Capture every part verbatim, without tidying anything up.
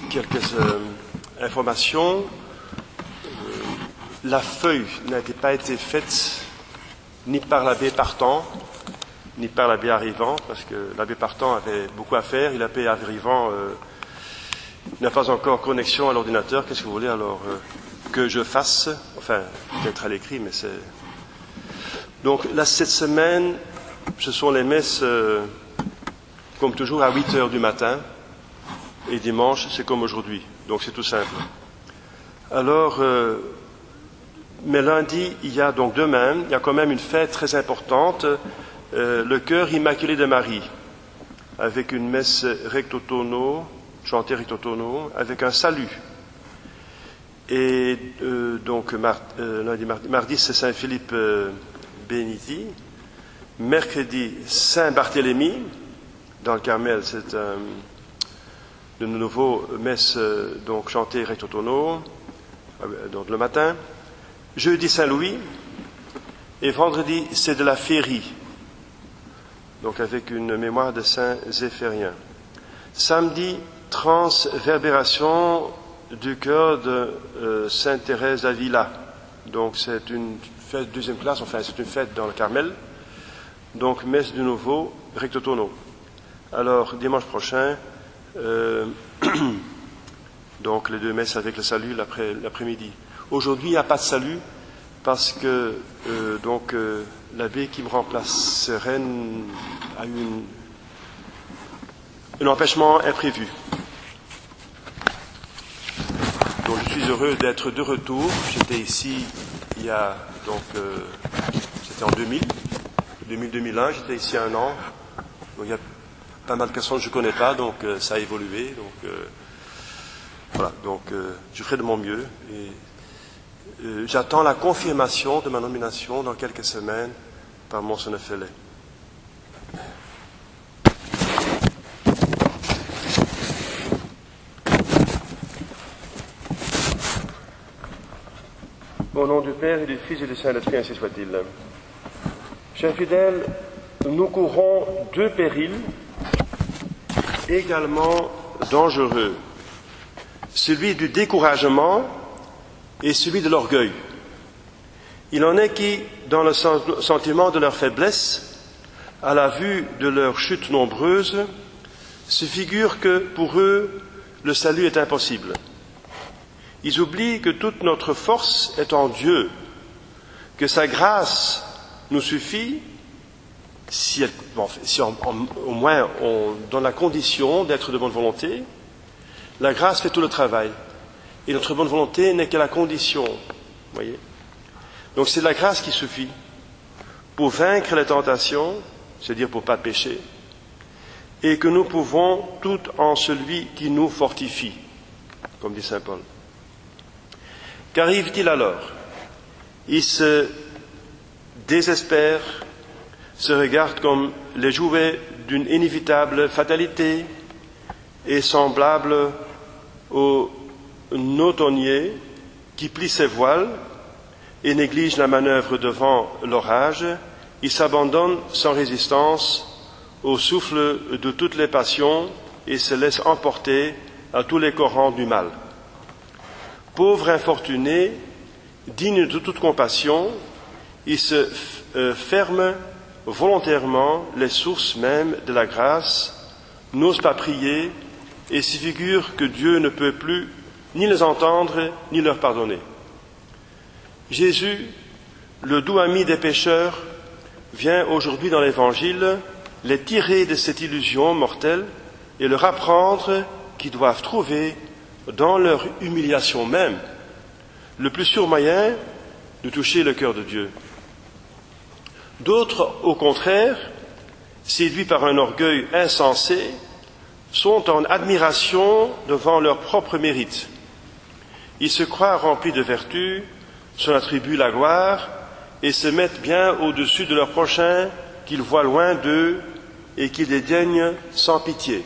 quelques euh, informations. Euh, la feuille n'a pas été faite ni par l'abbé partant, ni par l'abbé arrivant, parce que l'abbé partant avait beaucoup à faire, et l'abbé arrivant euh, n'a pas encore connexion à l'ordinateur. Qu'est-ce que vous voulez alors euh, que je fasse? Enfin, peut-être à l'écrit, mais c'est... Donc là, cette semaine, ce sont les messes, euh, comme toujours, à huit heures du matin, et dimanche, c'est comme aujourd'hui. Donc c'est tout simple. Alors, euh, mais lundi, il y a donc demain, il y a quand même une fête très importante, euh, le cœur immaculé de Marie, avec une messe recto tono, chantée recto tono, avec un salut. Et euh, donc mar- euh, lundi, mardi, mardi c'est Saint Philippe euh, Béniti, mercredi Saint Barthélemy, dans le Carmel, c'est un de nouveau messe euh, donc chantée recto tono, euh, donc le matin. Jeudi Saint-Louis, et vendredi c'est de la féerie, donc avec une mémoire de Saint Zéphérien. Samedi, transverbération du cœur de euh, Sainte Thérèse d'Avila. Donc c'est une fête deuxième classe, enfin c'est une fête dans le Carmel. Donc messe de nouveau recto tono. Alors dimanche prochain, euh, donc les deux messes avec le salut l'après, l'après-midi. Aujourd'hui, il n'y a pas de salut parce que euh, donc euh, l'abbé qui me remplace, Sereine, a eu une, un empêchement imprévu. Donc je suis heureux d'être de retour. J'étais ici il y a donc euh, c'était en deux mille, deux mille deux mille un. J'étais ici un an. Donc il y a pas mal de personnes que je ne connais pas, donc euh, ça a évolué. Donc euh, voilà. Donc euh, je ferai de mon mieux et Euh, j'attends la confirmation de ma nomination dans quelques semaines par Monseigneur Fellet. Au nom du Père et du Fils et du Saint-Esprit, ainsi soit-il. Chers fidèles, nous courons deux périls également dangereux. Celui du découragement et celui de l'orgueil. Il en est qui, dans le sentiment de leur faiblesse, à la vue de leurs chutes nombreuses, se figurent que, pour eux, le salut est impossible. Ils oublient que toute notre force est en Dieu, que sa grâce nous suffit, si, elle, bon, si on, on, au moins on donne la condition d'être de bonne volonté. La grâce fait tout le travail. Et notre bonne volonté n'est que la condition. Voyez. Donc c'est la grâce qui suffit pour vaincre les tentations, c'est-à-dire pour ne pas pécher, et que nous pouvons tout en celui qui nous fortifie, comme dit saint Paul. Qu'arrive-t-il alors? Ils se désespèrent, se regardent comme les jouets d'une inévitable fatalité et semblables aux nautonnier qui plie ses voiles et néglige la manœuvre devant l'orage, il s'abandonne sans résistance au souffle de toutes les passions et se laisse emporter à tous les courants du mal. Pauvre infortuné, digne de toute compassion, il se euh, ferme volontairement les sources mêmes de la grâce, n'ose pas prier et se figure que Dieu ne peut plus ni les entendre, ni leur pardonner. Jésus, le doux ami des pécheurs, vient aujourd'hui dans l'Évangile les tirer de cette illusion mortelle et leur apprendre qu'ils doivent trouver dans leur humiliation même le plus sûr moyen de toucher le cœur de Dieu. D'autres, au contraire, séduits par un orgueil insensé, sont en admiration devant leur propre mérite. Ils se croient remplis de vertu, s'en attribuent la gloire et se mettent bien au-dessus de leur prochain qu'ils voient loin d'eux et qu'ils dédaignent sans pitié.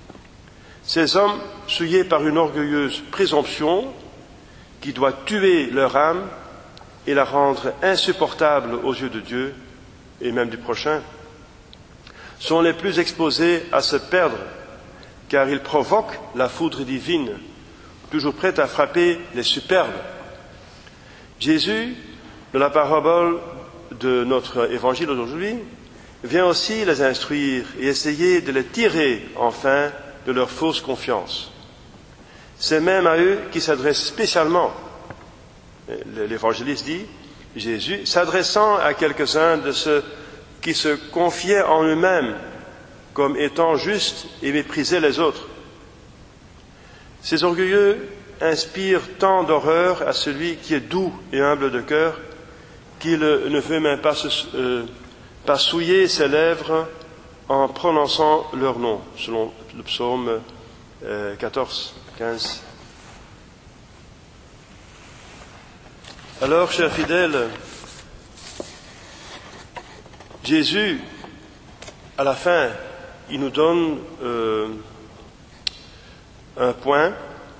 Ces hommes, souillés par une orgueilleuse présomption qui doit tuer leur âme et la rendre insupportable aux yeux de Dieu et même du prochain, sont les plus exposés à se perdre car ils provoquent la foudre divine toujours prête à frapper les superbes. Jésus, de la parabole de notre évangile aujourd'hui, vient aussi les instruire et essayer de les tirer enfin de leur fausse confiance. C'est même à eux qu'il s'adresse spécialement. L'évangéliste dit, Jésus, s'adressant à quelques-uns de ceux qui se confiaient en eux-mêmes comme étant justes et méprisaient les autres. Ces orgueilleux inspirent tant d'horreur à celui qui est doux et humble de cœur qu'il ne veut même pas, se, euh, pas souiller ses lèvres en prononçant leur nom, selon le psaume euh, quatorze, quinze. Alors, chers fidèles, Jésus, à la fin, il nous donne euh, un point.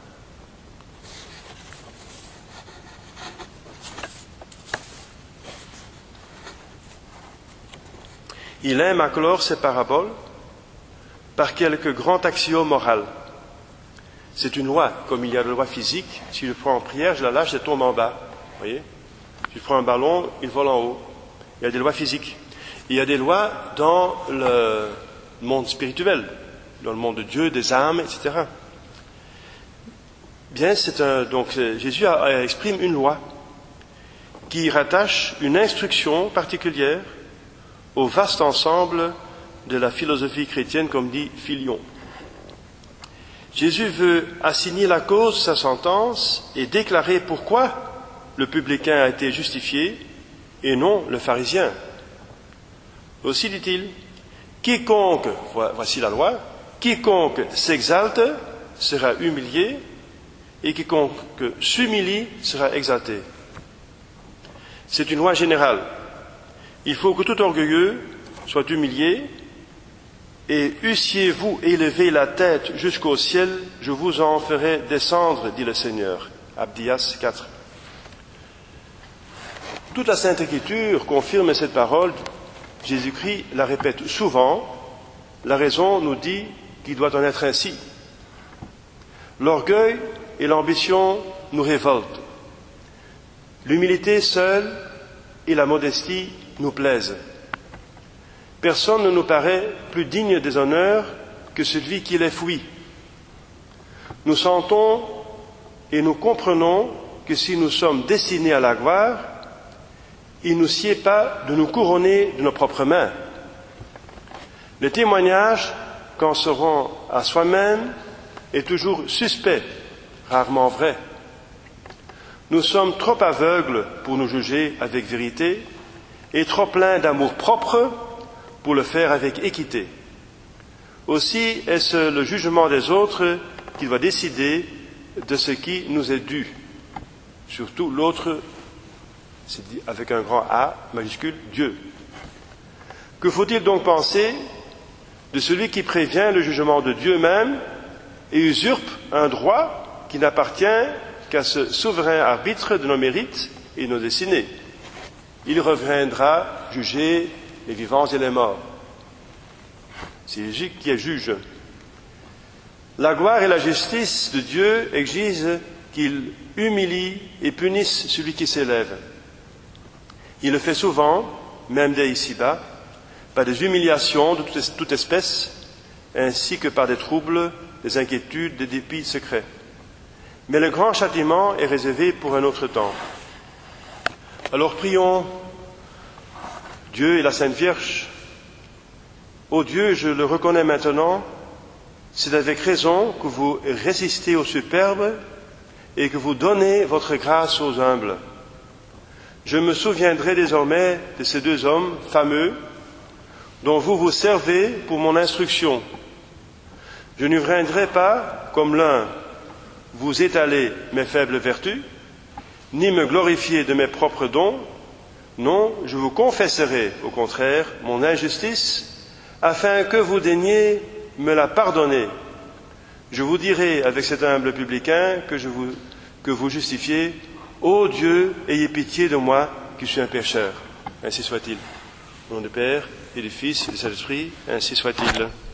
Il aime à clore ses paraboles par quelques grands axiomes moraux. C'est une loi, comme il y a la loi physique. Si je prends en prière, je la lâche, elle tombe en bas. Vous voyez ? Si je prends un ballon, il vole en haut. Il y a des lois physiques. Il y a des lois dans le monde spirituel, dans le monde de Dieu, des âmes, et cetera. Bien, c'est un, donc Jésus a, a, exprime une loi qui rattache une instruction particulière au vaste ensemble de la philosophie chrétienne, comme dit Philion. Jésus veut assigner la cause de sa sentence et déclarer pourquoi le publicain a été justifié et non le pharisien. Aussi dit-il, quiconque, voici la loi, quiconque s'exalte sera humilié et quiconque s'humilie sera exalté. C'est une loi générale. Il faut que tout orgueilleux soit humilié, et eussiez-vous élevé la tête jusqu'au ciel, je vous en ferai descendre, dit le Seigneur. Abdias quatre. Toute la Sainte Écriture confirme cette parole. Jésus-Christ la répète souvent. La raison nous dit qu'il doit en être ainsi. L'orgueil et l'ambition nous révoltent. L'humilité seule et la modestie nous plaisent. Personne ne nous paraît plus digne des honneurs que celui qui les fuit. Nous sentons et nous comprenons que si nous sommes destinés à la gloire, il ne nous sied pas de nous couronner de nos propres mains. Le témoignage qu'en se rend à soi-même est toujours suspect, rarement vrai. Nous sommes trop aveugles pour nous juger avec vérité et trop pleins d'amour propre pour le faire avec équité. Aussi est-ce le jugement des autres qui doit décider de ce qui nous est dû. Surtout l'autre, c'est dit avec un grand A majuscule, Dieu. Que faut-il donc penser de celui qui prévient le jugement de Dieu même et usurpe un droit qui n'appartient qu'à ce souverain arbitre de nos mérites et de nos destinées? Il reviendra juger les vivants et les morts. C'est Jésus qui est juge. La gloire et la justice de Dieu exigent qu'il humilie et punisse celui qui s'élève. Il le fait souvent, même dès ici-bas, par des humiliations de toute espèce, ainsi que par des troubles, des inquiétudes, des dépits secrets. Mais le grand châtiment est réservé pour un autre temps. Alors prions Dieu et la Sainte Vierge. Ô Dieu, je le reconnais maintenant, c'est avec raison que vous résistez aux superbes et que vous donnez votre grâce aux humbles. Je me souviendrai désormais de ces deux hommes fameux dont vous vous servez pour mon instruction. Je ne viendrai pas, comme l'un, vous étaler mes faibles vertus, ni me glorifier de mes propres dons. Non, je vous confesserai, au contraire, mon injustice, afin que vous daigniez me la pardonner. Je vous dirai avec cet humble publicain que, je vous, que vous justifiez. Ô Dieu, ayez pitié de moi, qui suis un pécheur. Ainsi soit-il. Au nom du Père, et du Fils, et du Saint-Esprit, ainsi soit-il.